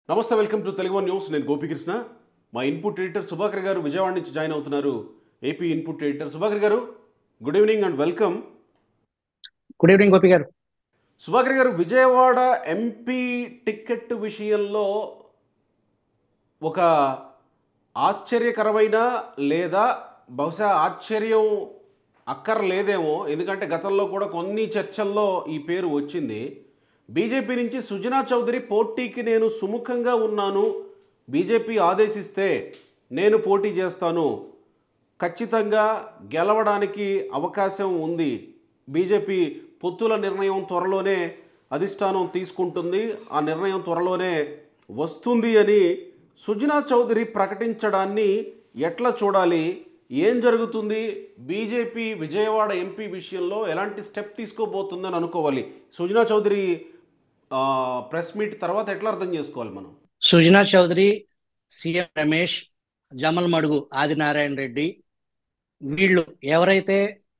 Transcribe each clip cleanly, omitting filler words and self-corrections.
నమస్తే, welcome to Telugu news. నేను గోపికృష్ణ. మా ఇన్పుట్ ఎడిటర్ సుభాకర్ గారు విజయవాడ నుంచి జాయిన్ అవుతున్నారు. AP input editor Subhakar garu, good evening and welcome. Good evening Gopi garu. Subhakar గారు, విజయవాడ ఎంపీ టికెట్ విషయంలో ఒక ఆశ్చర్యకరమైన లేదా బహుశా ఆశ్చర్యం అక్కర్లేదేమో, ఎందుకంటే గతంలో కూడా కొన్ని చర్చల్లో ఈ పేరు వచ్చింది. బీజేపీ నుంచి సుజనా చౌదరి పోటీకి నేను సుముఖంగా ఉన్నాను, బీజేపీ ఆదేశిస్తే నేను పోటీ చేస్తాను, ఖచ్చితంగా గెలవడానికి అవకాశం ఉంది, బీజేపీ పొత్తుల నిర్ణయం త్వరలోనే అధిష్టానం తీసుకుంటుంది, ఆ నిర్ణయం త్వరలోనే వస్తుంది అని సుజనా చౌదరి ప్రకటించడాన్ని ఎట్లా చూడాలి? ఏం జరుగుతుంది? బీజేపీ విజయవాడ ఎంపీ విషయంలో ఎలాంటి స్టెప్ తీసుకోబోతుందని అనుకోవాలి? సుజనా చౌదరి ప్రెస్ మీట్ తర్వాత ఎట్లా అర్థం చేసుకోవాలి మనం? సుజనా చౌదరి, సీఎం రమేష్, జమల్ మడుగు ఆదినారాయణ రెడ్డి, వీళ్ళు ఎవరైతే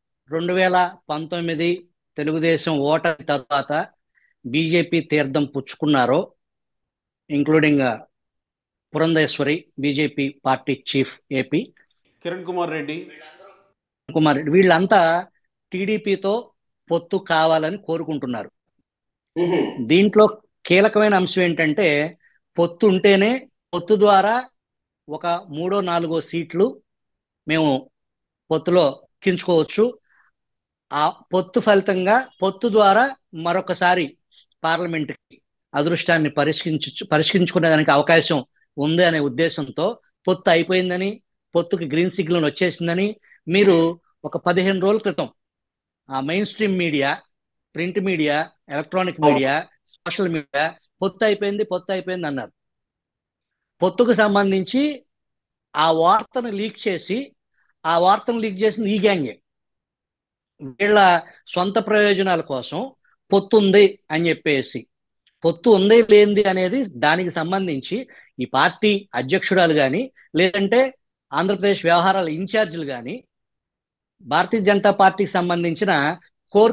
2019 తెలుగుదేశం ఓటమి తర్వాత బీజేపీ తీర్థం పుచ్చుకున్నారో, including Purandeswari, BJP party chief AP Kiran Kumar Reddy, వీళ్ళంతా టీడీపీతో పొత్తు కావాలని కోరుకుంటున్నారు. దీంట్లో కీలకమైన అంశం ఏంటంటే, పొత్తు ఉంటేనే పొత్తు ద్వారా ఒక 3-4 సీట్లు మేము పొత్తులో ఎక్కించుకోవచ్చు. ఆ పొత్తు ఫలితంగా పొత్తు ద్వారా మరొకసారి పార్లమెంటుకి అదృష్టాన్ని పరిష్కరించుకునేదానికి అవకాశం ఉంది అనే ఉద్దేశంతో పొత్తు అయిపోయిందని, పొత్తుకి గ్రీన్ సిగ్నల్ వచ్చేసిందని మీరు ఒక 15 రోజుల క్రితం ఆ mainstream media, print media, electronic media, social media పొత్తు అయిపోయింది అన్నారు. పొత్తుకు సంబంధించి ఆ వార్తను లీక్ చేసింది ఈ గ్యాంగే. వీళ్ళ సొంత ప్రయోజనాల కోసం పొత్తు ఉంది అని చెప్పేసి, పొత్తు ఉంది లేనిది అనేది దానికి సంబంధించి ఈ పార్టీ అధ్యక్షురాలు కానీ, లేదంటే ఆంధ్రప్రదేశ్ వ్యవహారాల ఇన్ఛార్జీలు కానీ, భారతీయ జనతా పార్టీకి సంబంధించిన కోర్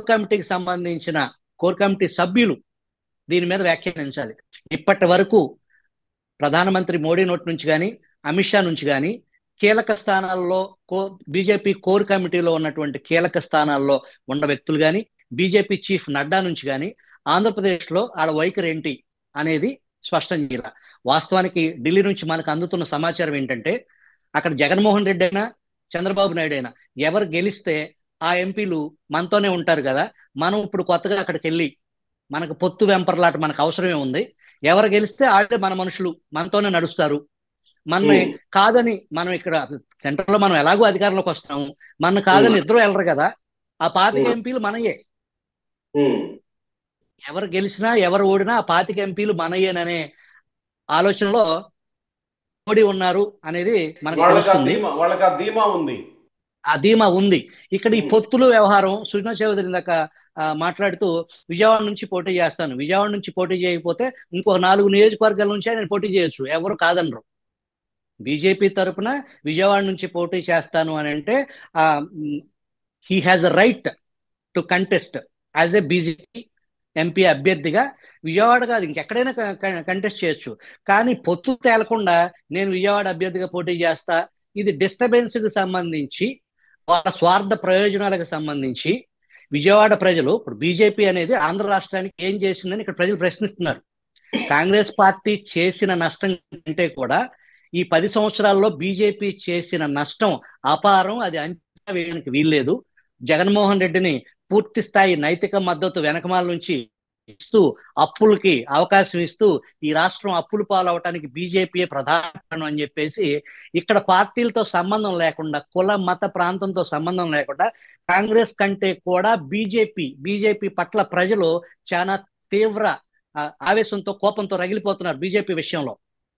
కమిటీ సభ్యులు దీని మీద వ్యాఖ్యానించాలి. ఇప్పటి వరకు ప్రధానమంత్రి మోడీ నోటి నుంచి కానీ, అమిత్ షా నుంచి కానీ, కీలక స్థానాల్లో బీజేపీ కోర్ కమిటీలో ఉన్నటువంటి కీలక స్థానాల్లో ఉన్న వ్యక్తులు కానీ, బీజేపీ చీఫ్ నడ్డా నుంచి కానీ ఆంధ్రప్రదేశ్లో ఆడ వైఖరి ఏంటి అనేది స్పష్టం చేయాలి. వాస్తవానికి ఢిల్లీ నుంచి మనకు అందుతున్న సమాచారం ఏంటంటే, అక్కడ జగన్మోహన్ రెడ్డి అయినా చంద్రబాబు నాయుడు అయినా ఎవరు గెలిస్తే ఆ ఎంపీలు మనతోనే ఉంటారు కదా, మనం ఇప్పుడు కొత్తగా అక్కడికి వెళ్ళి మనకు పొత్తు వెంపర్లాట మనకు అవసరమే ఉంది, ఎవరు గెలిస్తే ఆడే మన మనుషులు మనతోనే నడుస్తారు, మనని కాదని మనం ఇక్కడ సెంట్రల్లో మనం ఎలాగో అధికారంలోకి వస్తున్నాము, మన కాదని ఇద్దరు వెళ్ళరు కదా, ఆ 25 ఎంపీలు మనయే, ఎవరు గెలిచినా ఎవరు ఓడినా ఆ 25 ఎంపీలు మనయేననే ఆలోచనలో మోడీ ఉన్నారు అనేది మనకు తెలుస్తుంది. ఆ ధీమా ఉంది. ఇక్కడ ఈ పొత్తుల వ్యవహారం, సుజనా చౌదరి దాక మాట్లాడుతూ విజయవాడ నుంచి పోటీ చేస్తాను, విజయవాడ నుంచి పోటీ చేయకపోతే ఇంకో 4 నియోజకవర్గాల నుంచే నేను పోటీ చేయొచ్చు, ఎవరు కాదనరు. బీజేపీ తరఫున విజయవాడ నుంచి పోటీ చేస్తాను అని అంటే he has a right to contest as a BJP MP అభ్యర్థిగా. విజయవాడ కాదు ఇంకెక్కడైనా కంటెస్ట్ చేయొచ్చు, కానీ పొత్తు తేలకుండా నేను విజయవాడ అభ్యర్థిగా పోటీ చేస్తా, ఇది డిస్టర్బెన్స్కి సంబంధించి, వాళ్ళ స్వార్థ ప్రయోజనాలకు సంబంధించి విజయవాడ ప్రజలు, ఇప్పుడు బీజేపీ అనేది ఆంధ్ర రాష్ట్రానికి ఏం చేసిందని ఇక్కడ ప్రజలు ప్రశ్నిస్తున్నారు. కాంగ్రెస్ పార్టీ చేసిన నష్టం కంటే కూడా ఈ 10 సంవత్సరాల్లో బీజేపీ చేసిన నష్టం అపారం, అది అంచనా వేయడానికి వీల్లేదు. జగన్మోహన్ రెడ్డిని పూర్తి స్థాయి నైతిక మద్దతు వెనకమాల నుంచి ఇస్తూ, అప్పులకి అవకాశం ఇస్తూ ఈ రాష్ట్రం అప్పులు పాలవటానికి బీజేపీ ప్రధాన కారణం అని చెప్పేసి, ఇక్కడ పార్టీలతో సంబంధం లేకుండా, కుల మత ప్రాంతంతో సంబంధం లేకుండా కాంగ్రెస్ కంటే కూడా బీజేపీ పట్ల ప్రజలు చాలా తీవ్ర ఆవేశంతో, కోపంతో రగిలిపోతున్నారు బీజేపీ విషయంలో.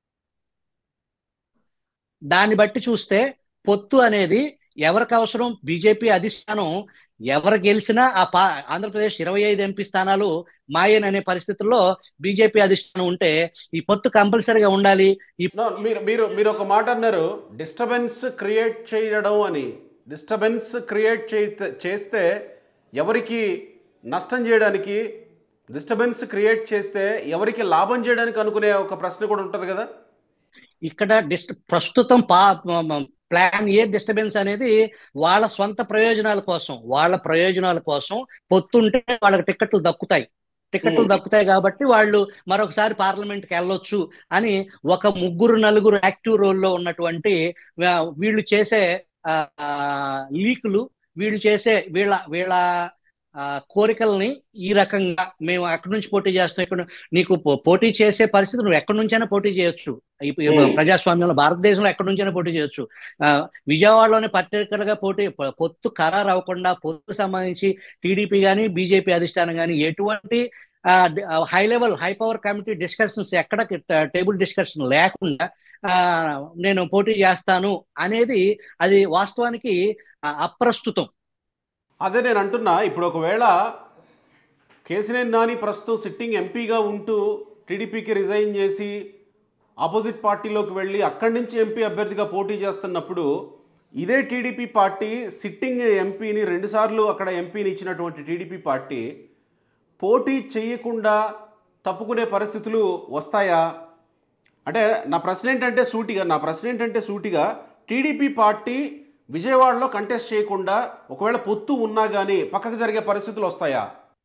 దాన్ని బట్టి చూస్తే పొత్తు అనేది ఎవరికి అవసరం? బీజేపీ అధిష్టానం ఎవరు గెలిచినా ఆంధ్రప్రదేశ్ 25 ఎంపీ స్థానాలు మాయేననే పరిస్థితుల్లో బీజేపీ అధిష్టానం ఉంటే ఈ పొత్తు కంపల్సరీగా ఉండాలి. మీరు ఒక మాట అన్నారు, డిస్టర్బెన్స్ క్రియేట్ చేయడం అని. డిస్టర్బెన్స్ క్రియేట్ చేస్తే ఎవరికి నష్టం చేయడానికి డిస్టర్బెన్స్ క్రియేట్ చేస్తే ఎవరికి లాభం చేయడానికి అనుకునే ఒక ప్రశ్న కూడా ఉంటుంది కదా. ఇక్కడ ప్రస్తుతం ప్లాన్ ఏ డిస్టర్బెన్స్ అనేది వాళ్ళ సొంత ప్రయోజనాల కోసం పొత్తుంటే వాళ్ళకి టికెట్లు దక్కుతాయి కాబట్టి వాళ్ళు మరొకసారి పార్లమెంట్కి వెళ్ళొచ్చు అని ఒక 3-4 యాక్టివ్ రోల్లో ఉన్నటువంటి వీళ్ళు చేసే లీకులు, వీళ్ళు చేసే వీళ్ళ కోరికల్ని ఈ రకంగా మేము ఎక్కడి నుంచి పోటీ చేస్తాం, ఇక్కడ నీకు పోటీ చేసే పరిస్థితి నువ్వు ఎక్కడి నుంచైనా పోటీ చేయొచ్చు. ప్రజాస్వామ్యంలో భారతదేశంలో ఎక్కడి నుంచైనా పోటీ చేయొచ్చు. విజయవాడలోనే పర్టికులర్గా పొత్తు ఖరారు అవ్వకుండా పొత్తు సంబంధించి టీడీపీ కానీ బీజేపీ అధిష్టానం కానీ ఎటువంటి హై పవర్ కమిటీ డిస్కషన్స్ ఎక్కడ టేబుల్ డిస్కషన్ లేకుండా నేను పోటీ చేస్తాను అనేది అది వాస్తవానికి అప్రస్తుతం. అదే నేను అంటున్నా. ఇప్పుడు ఒకవేళ కేసినేని నాని ప్రస్తుతం సిట్టింగ్ ఎంపీగా ఉంటూ టీడీపీకి రిజైన్ చేసి ఆపోజిట్ పార్టీలోకి వెళ్ళి అక్కడి నుంచి ఎంపీ అభ్యర్థిగా పోటీ చేస్తున్నప్పుడు ఇదే టీడీపీ పార్టీ సిట్టింగ్ ఎంపీని 2 సార్లు అక్కడ ఎంపీని ఇచ్చినటువంటి టీడీపీ పార్టీ పోటీ చేయకుండా తప్పుకునే పరిస్థితులు వస్తాయా? అంటే నా ప్రశ్న ఏంటంటే సూటిగా టీడీపీ పార్టీ విజయవాడలో కంటెస్ట్ చేయకుండా ఒకవేళ పొత్తు ఉన్నా కానీ పక్కకు జరిగే పరిస్థితులు వస్తాయా?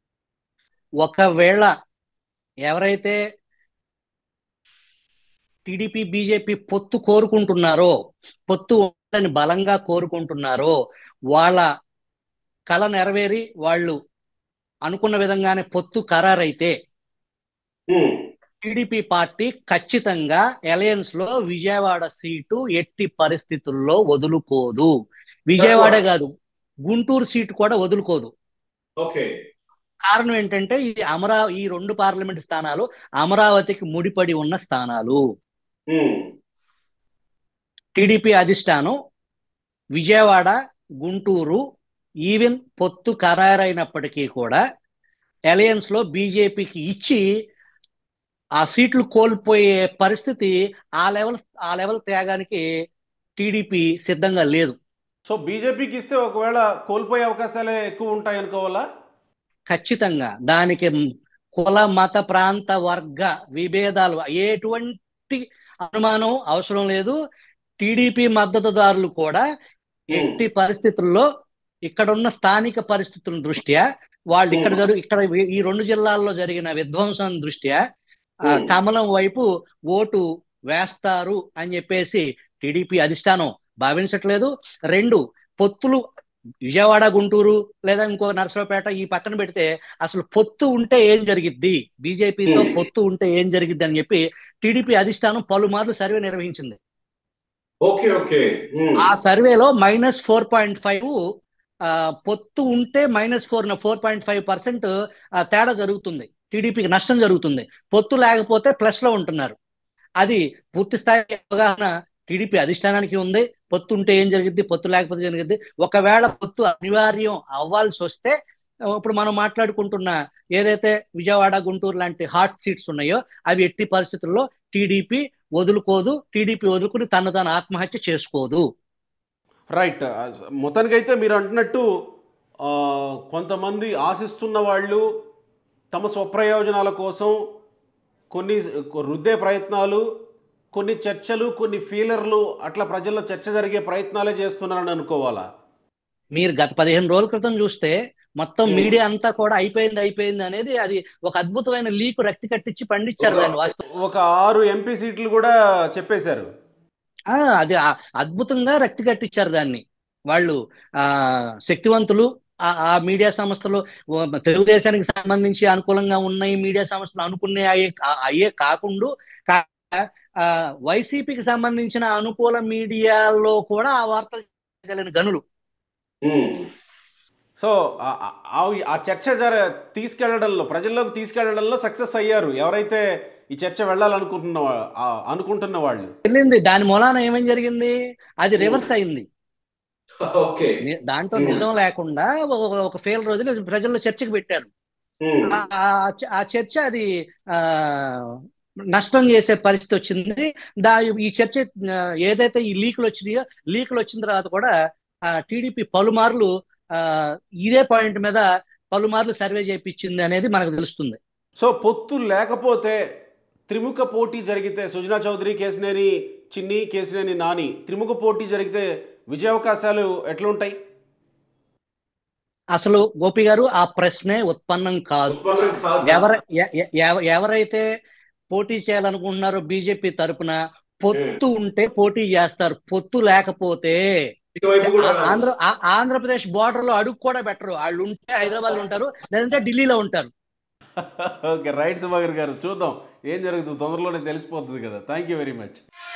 ఒకవేళ ఎవరైతే టీడీపీ బీజేపీ పొత్తు ఉందని బలంగా కోరుకుంటున్నారో వాళ్ళ కళ నెరవేరి వాళ్ళు అనుకున్న విధంగానే పొత్తు ఖరారైతే టీడీపీ పార్టీ ఖచ్చితంగా అలయన్స్ లో విజయవాడ సీటు ఎట్టి పరిస్థితుల్లో వదులుకోదు. విజయవాడే కాదు, గుంటూరు సీటు కూడా వదులుకోదు. కారణం ఏంటంటే ఈ 2 పార్లమెంట్ స్థానాలు అమరావతికి ముడిపడి ఉన్న స్థానాలు. టీడీపీ అధిష్టానం విజయవాడ, గుంటూరు ఈవెన్ పొత్తు ఖరారైనప్పటికీ కూడా అలయన్స్ లో బీజేపీకి ఇచ్చి ఆ సీట్లు కోల్పోయే పరిస్థితి ఆ లెవెల్ త్యాగానికి టీడీపీ సిద్ధంగా లేదు. సో బీజేపీకి ఇస్తే ఒకవేళ కోల్పోయే అవకాశాలే ఎక్కువ ఉంటాయి అనుకోవాలా? ఖచ్చితంగా. దానికి కుల, మత, ప్రాంత, వర్గ విభేదాలు ఎటువంటి అనుమానం అవసరం లేదు. టీడీపీ మద్దతుదారులు కూడా ఎట్టి పరిస్థితుల్లో ఇక్కడున్న స్థానిక పరిస్థితుల దృష్ట్యా వాళ్ళు ఇక్కడ ఈ 2 జిల్లాల్లో జరిగిన విధ్వంసం దృష్ట్యా కమలం వైపు ఓటు వేస్తారు అని చెప్పేసి టీడీపీ అధిష్టానం భావించట్లేదు. 2 పొత్తులు విజయవాడ, గుంటూరు లేదా ఇంకో నరసరావుపేట ఈ పక్కన పెడితే అసలు పొత్తు ఉంటే ఏం జరిగిద్ది, బీజేపీతో పొత్తు ఉంటే ఏం జరిగిద్ది అని చెప్పి టీడీపీ అధిష్టానం పలుమార్లు సర్వే నిర్వహించింది. ఆ సర్వేలో -4.5 పొత్తు ఉంటే -4.5% తేడా జరుగుతుంది, టీడీపీకి నష్టం జరుగుతుంది. పొత్తు లేకపోతే ప్లస్ లో ఉంటున్నారు. అది పూర్తి స్థాయి అవగాహన టీడీపీ అధిష్టానానికి ఉంది. పొత్తు ఉంటే ఏం జరిగిద్ది, పొత్తు లేకపోతే జరిగిద్ది. ఒకవేళ పొత్తు అనివార్యం అవ్వాల్సి వస్తే ఇప్పుడు మనం మాట్లాడుకుంటున్న ఏదైతే విజయవాడ, గుంటూరు లాంటి హాట్ సీట్స్ ఉన్నాయో అవి ఎట్టి పరిస్థితుల్లో టీడీపీ వదులుకోదు. టీడీపీ వదులుకుని తను ఆత్మహత్య చేసుకోదు. రైట్. మొత్తానికైతే మీరు అంటున్నట్టు కొంతమంది ఆశిస్తున్న వాళ్ళు తమ స్వప్రయోజనాల కోసం కొన్ని రుద్దే ప్రయత్నాలు, కొన్ని చర్చలు, కొన్ని ఫీలర్లు అట్లా ప్రజల్లో చర్చ జరిగే ప్రయత్నాలే చేస్తున్నారని అనుకోవాలా? మీరు గత 15 రోజుల క్రితం చూస్తే మొత్తం మీడియా అంతా కూడా అయిపోయింది అనేది అది ఒక అద్భుతమైన లీకు రక్తి కట్టించి పండించారు దాన్ని. వాస్తవం ఒక 6 ఎంపీ సీట్లు కూడా చెప్పేశారు. అది అద్భుతంగా రక్తి కట్టించారు దాన్ని వాళ్ళు. శక్తివంతులు ఆ మీడియా సంస్థలు, తెలుగుదేశానికి సంబంధించి అనుకూలంగా ఉన్నాయి మీడియా సంస్థలు అనుకునే అయ్యే కాకుండా వైసీపీకి సంబంధించిన అనుకూల మీడియాలో కూడా ఆ వార్తలు చేయగలిగిన గనులు. సో ఆ చర్చ తీసుకెళ్లడంలో, ప్రజల్లోకి తీసుకెళ్లడంలో సక్సెస్ అయ్యారు ఎవరైతే ఈ చర్చ అనుకుంటున్న వాళ్ళు. వెళ్ళింది. దాని మూలాన ఏమేం జరిగింది, అది రివర్స్ అయింది. దాంట్లో నిజం లేకుండా ఒక ఫెయిల్ రోజులు ప్రజల్లో చర్చకు పెట్టారు. ఆ చర్చ అది నష్టం చేసే పరిస్థితి వచ్చింది. ఈ చర్చ ఏదైతే ఈ లీకులు వచ్చిన తర్వాత కూడా టీడీపీ పలుమార్లు ఇదే పాయింట్ మీద పలుమార్లు సర్వే చేయించింది అనేది మనకు తెలుస్తుంది. సో పొత్తు లేకపోతే త్రిముఖ పోటీ జరిగితే సుజనా చౌదరి, కేసినేని చిన్ని, కేసినేని నాని త్రిముఖ పోటీ జరిగితే విజయావకాశాలు ఎట్లుంటాయి? అసలు గోపి గారు ఆ ప్రశ్నే ఉత్పన్నం కాదు. ఎవరైతే పోటీ చేయాలనుకుంటున్నారో బీజేపీ తరపున పొత్తు ఉంటే పోటీ చేస్తారు. పొత్తు లేకపోతే ఆంధ్రప్రదేశ్ బోర్డర్ లో అడుగు కూడా పెట్టరు. వాళ్ళు ఉంటే హైదరాబాద్ లో ఉంటారు, లేదంటే ఢిల్లీలో ఉంటారు. ఓకే, రైట్ సుభాకర్ గారు, చూద్దాం ఏం జరుగుతుంది, తొందరలోనే తెలిసిపోతుంది కదా. Thank you very much.